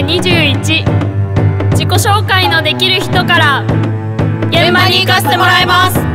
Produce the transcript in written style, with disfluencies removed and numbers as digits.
21、自己紹介のできる人から現場に行かせてもらいます。